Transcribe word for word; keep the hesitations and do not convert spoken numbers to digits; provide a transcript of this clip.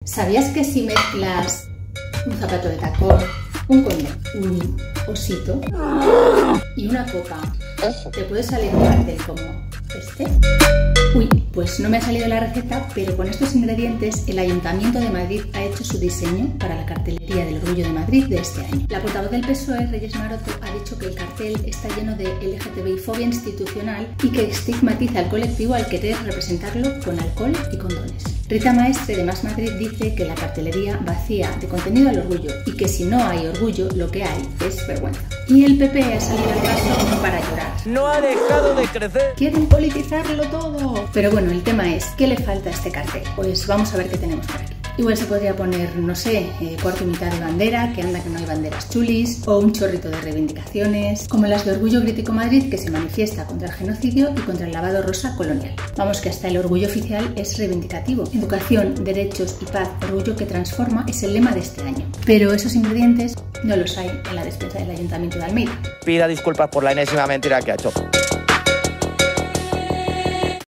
¿Sabías que si mezclas un zapato de tacón, un condón, un osito y una coca, te puede salir un cartel como este? Uy, pues no me ha salido la receta, pero con estos ingredientes el Ayuntamiento de Madrid ha hecho su diseño para la cartelería del Orgullo de Madrid de este año. La portavoz del P S O E, Reyes Maroto, ha dicho que el cartel está lleno de L G T B I fobia institucional y que estigmatiza al colectivo al querer representarlo con alcohol y condones. Rita Maestre de Más Madrid dice que la cartelería vacía de contenido al orgullo y que si no hay orgullo, lo que hay es vergüenza. Y el P P ha salido al paso para llorar. No ha dejado de crecer. Quieren politizarlo todo. Pero bueno, el tema es, ¿qué le falta a este cartel? Pues vamos a ver qué tenemos por aquí. Igual se podría poner, no sé, eh, cuarto y mitad de bandera, que anda que no hay banderas chulis, o un chorrito de reivindicaciones, como las de Orgullo Crítico Madrid, que se manifiesta contra el genocidio y contra el lavado rosa colonial. Vamos, que hasta el orgullo oficial es reivindicativo. Educación, derechos y paz, orgullo que transforma es el lema de este año. Pero esos ingredientes no los hay en la despensa del Ayuntamiento de Almeida. Pida disculpas por la enésima mentira que ha hecho.